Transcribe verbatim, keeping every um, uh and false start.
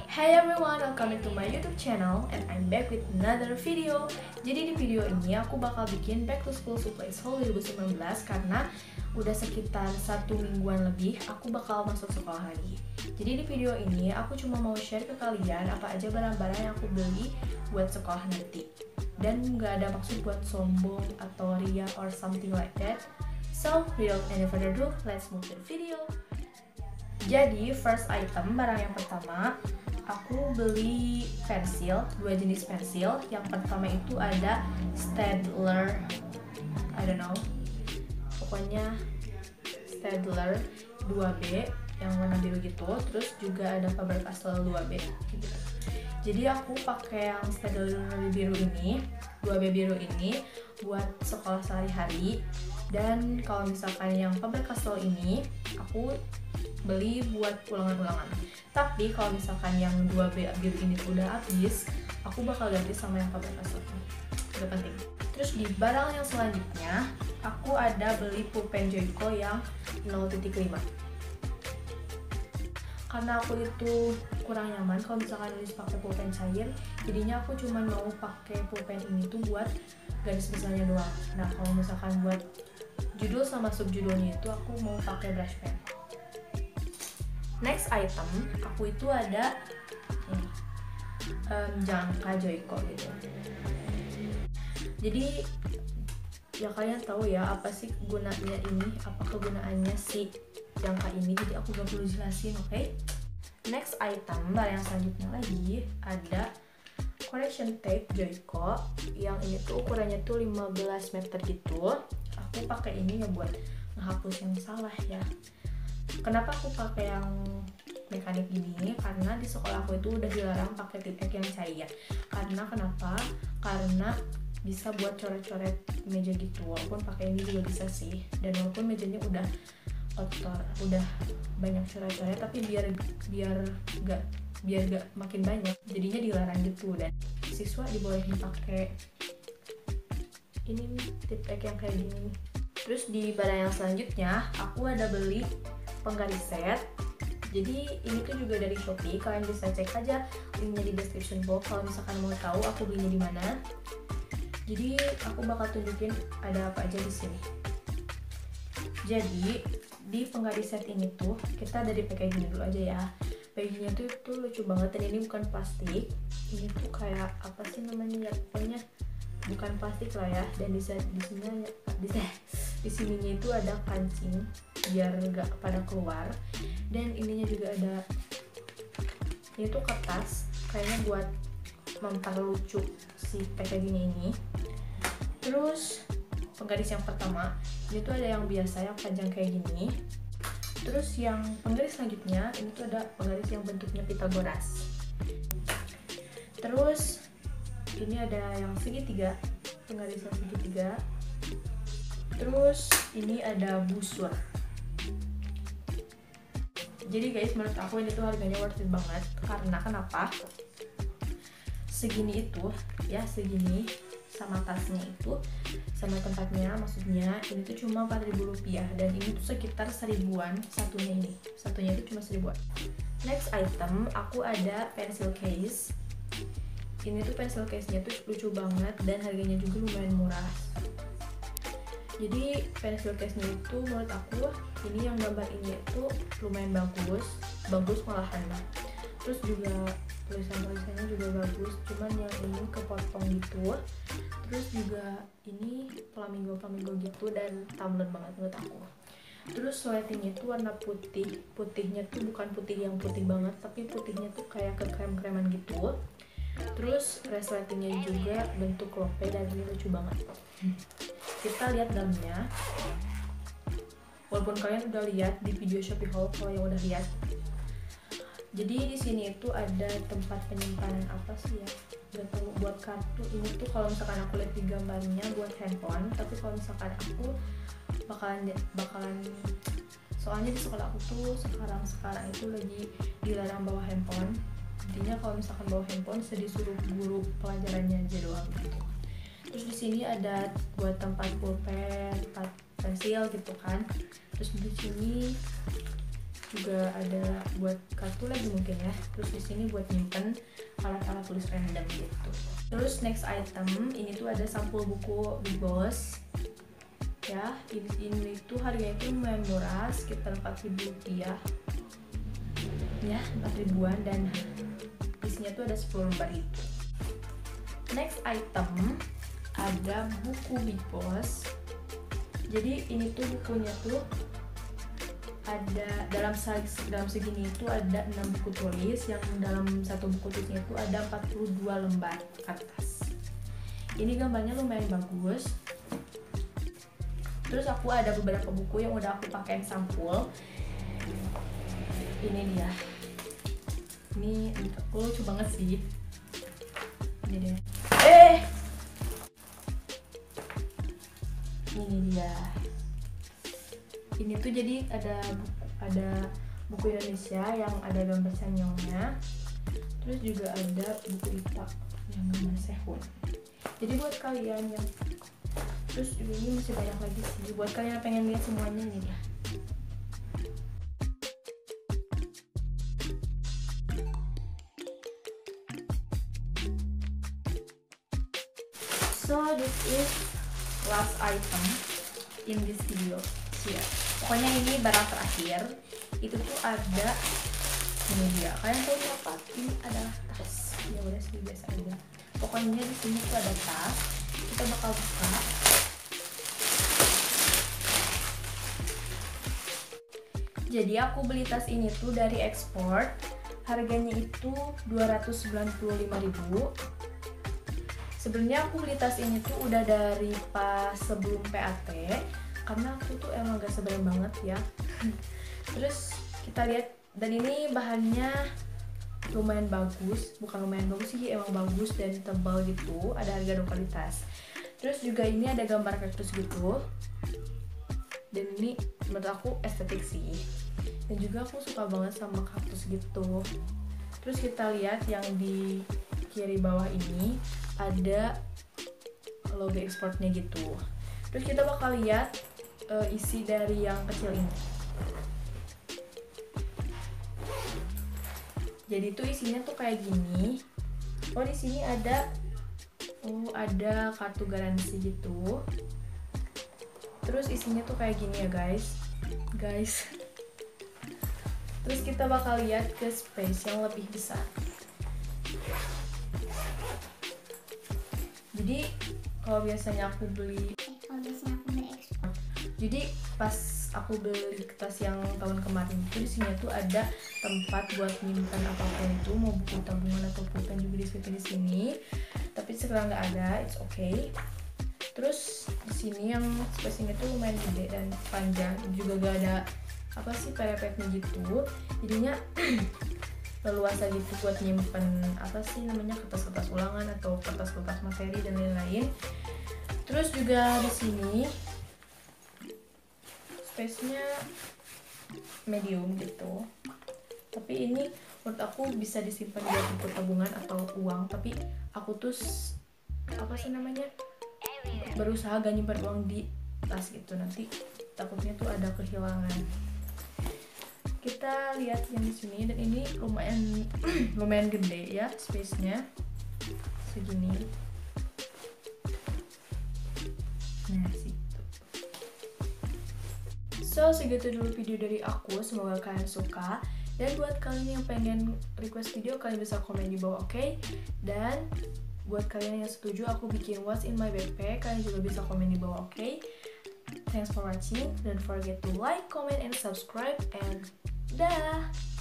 Hi everyone, welcome to my YouTube channel and I'm back with another video. Jadi di video ini aku bakal bikin back to school supplies haul dua ribu sembilan belas karena udah sekitar satu mingguan lebih aku bakal masuk sekolah lagi. Jadi di video ini aku cuma mau share ke kalian apa aja barang-barang yang aku beli buat sekolah nanti. Dan nggak ada maksud buat sombong atau ria or something like that. So without any further ado, let's move to the video. Jadi first item, barang yang pertama aku beli pensil, dua jenis pensil. Yang pertama itu ada Staedtler, I don't know, pokoknya Staedtler dua B yang warna biru gitu. Terus juga ada Faber-Castell dua B gitu. Jadi aku pakai yang Staedtler biru ini, dua B biru ini buat sekolah sehari-hari. Dan kalau misalkan yang Faber-Castell ini aku beli buat ulangan-ulangan. Tapi kalau misalkan yang dua B biru ini udah habis, aku bakal ganti sama yang Faber-Castell ini. Udah penting. Terus di barang yang selanjutnya, aku ada beli pulpen Joico yang nol titik lima. Karena aku itu kurang nyaman kalau misalkan nulis pakai pulpen cair, jadinya aku cuma mau pakai pulpen ini tuh buat garis besarnya doang. Nah, kalau misalkan buat judul sama subjudulnya itu aku mau pakai brush pen. Next item, aku itu ada ini, um, jangka Joico gitu. Jadi ya kalian tahu ya apa sih gunanya ini, apa kegunaannya si jangka ini. Jadi aku gak perlu jelasin, oke? Okay? Next item, barang yang selanjutnya lagi ada correction tape Joico. Yang ini tuh ukurannya tuh lima belas meter gitu. Aku pakai ini ya buat menghapus yang salah ya. Kenapa aku pakai yang mekanik ini? Karena di sekolah aku itu udah dilarang pakai tip ek yang cair. Karena kenapa? Karena bisa buat coret-coret meja gitu. Walaupun pakai ini juga bisa sih. Dan walaupun mejanya udah kotor, udah banyak coret-coret, tapi biar biar gak biar gak makin banyak, jadinya dilarang gitu. Dan siswa dibolehin pakai ini nih, tip ek yang kayak gini nih. Terus di barang yang selanjutnya aku ada beli penggaris set. Jadi ini tuh juga dari Shopee. Kalian bisa cek aja linknya di description box kalau misalkan mau tahu aku belinya di mana. Jadi aku bakal tunjukin ada apa aja di sini. Jadi di penggaris set ini tuh kita dari packaging dulu aja ya. Packagingnya tuh, tuh lucu banget dan ini bukan plastik. Ini tuh kayak apa sih namanya ya, pokoknya bukan plastik lah ya. Dan di di sini di di sininya itu ada kancing biar nggak pada keluar. Dan ininya juga ada, ini tuh kertas kayaknya buat memperlucu si packagingnya ini. Terus penggaris yang pertama ini tuh ada yang biasa yang panjang kayak gini. Terus yang penggaris selanjutnya ini tuh ada penggaris yang bentuknya Pitagoras. Terus ini ada yang segitiga, penggaris yang segitiga. Terus ini ada busur. Jadi guys, menurut aku ini tuh harganya worth it banget. Karena kenapa? Segini itu ya, segini sama tasnya itu, sama tempatnya, maksudnya ini tuh cuma empat ribu rupiah. Dan ini tuh sekitar seribuan satunya ini. Satunya itu cuma seribuan. Next item, aku ada pencil case. Ini tuh pencil case-nya tuh lucu banget dan harganya juga lumayan murah. Jadi pencil case-nya itu menurut aku ini yang gambar ini itu lumayan bagus, bagus malahan. Terus juga tulisan-tulisannya juga bagus, cuman yang ini kepotong gitu. Terus juga ini flamingo-flamingo gitu dan tumbler banget menurut aku. Terus lightingnya itu warna putih, putihnya tuh bukan putih yang putih banget, tapi putihnya tuh kayak ke krem-kreman gitu. Terus resletingnya juga bentuk lope dan ini lucu banget. Kita lihat dalamnya. Walaupun kalian udah lihat di video Shopee haul kalau yang udah lihat. Jadi di sini itu ada tempat penyimpanan apa sih ya? Gak tahu, buat kartu. Ini tuh kalau misalkan aku lihat di gambarnya buat handphone, tapi kalau misalkan aku bakalan bakalan soalnya di sekolah aku tuh sekarang sekarang itu lagi dilarang bawa handphone. Intinya kalau misalkan bawa handphone saya disuruh guru pelajarannya aja doang gitu. Terus di sini ada buat tempat pulpen, tempat pensil gitu kan. Terus di sini juga ada buat kartu lagi mungkin ya. Terus di sini buat nyimpen alat-alat tulis random gitu. Terus next item ini tuh ada sampul buku Big Boss ya. Ini, ini tuh harganya itu lumayan murah, sekitar empat ribu rupiah ya, empat ribuan, dan isinya tuh ada sepuluh lembar itu. Next item ada buku Big Boss. Jadi ini tuh bukunya tuh ada dalam dalam segini itu ada enam buku tulis, yang dalam satu buku tulisnya itu ada empat puluh dua lembar kertas. Ini gambarnya lumayan bagus. Terus aku ada beberapa buku yang udah aku pakein sampul. Ini dia. Ini aku lucu banget sih. Ini dia. Eh. Ini dia. Ini tuh jadi ada buku, ada buku Indonesia yang ada gambar sanyongnya. Terus juga ada buku I P A yang gambar Sehun. Jadi buat kalian yang terus ini masih banyak lagi sih. Buat kalian yang pengen lihat semuanya, ini dia. So this is last item in this video. Yeah. Pokoknya ini barang terakhir. Itu tuh ada ini dia. Kalian tahu apa? Ini adalah tas. Ya udah sih, biasa aja. Pokoknya di sini tuh ada tas. Kita bakal buka. Jadi aku beli tas ini tuh dari ekspor. Harganya itu dua ratus sembilan puluh lima ribu. Sebenarnya aku beli tas ini tuh udah dari pas sebelum P A T, karena aku tuh emang gak sebenarnya banget ya. Terus kita lihat, dan ini bahannya lumayan bagus, bukan lumayan bagus sih, emang bagus dan tebal gitu, ada harga dua kali tas. Terus juga ini ada gambar kaktus gitu, dan ini menurut aku estetik sih, dan juga aku suka banget sama kaktus gitu. Terus kita lihat yang di kiri bawah ini ada logo ekspornya gitu. Terus kita bakal lihat uh, isi dari yang kecil ini. Jadi tuh isinya tuh kayak gini. Oh, di sini ada oh ada kartu garansi gitu. Terus isinya tuh kayak gini ya guys. Guys. Terus kita bakal lihat ke space yang lebih besar. Jadi kalau biasanya aku beli kalau biasanya aku beli ekspor. Jadi pas aku beli tas yang tahun kemarin itu di sini tuh ada tempat buat nyimpan apapun itu, mau buku tabungan atau pulpen juga di di sini. Tapi sekarang nggak ada, it's okay. Terus di sini yang spacingnya tuh lumayan gede dan panjang, juga gak ada apa sih perepetnya gitu. Jadinya leluasa gitu buat nyimpen apa sih namanya kertas-kertas ulangan atau kertas-kertas materi dan lain-lain. Terus juga di sini space-nya medium gitu. Tapi ini menurut aku bisa disimpan buat buku tabungan atau uang. Tapi aku tuh apa sih namanya berusaha gak nyimpan uang di tas gitu, nanti takutnya tuh ada kehilangan. Kita lihat yang di sini, dan ini lumayan lumayan gede ya space-nya, segini. Nah, situ. So, segitu dulu video dari aku. Semoga kalian suka. Dan buat kalian yang pengen request video, kalian bisa komen di bawah, oke? Okay? Dan buat kalian yang setuju aku bikin what's in my backpack, kalian juga bisa komen di bawah, oke? Okay? Thanks for watching. Don't forget to like, comment, and subscribe. And dah.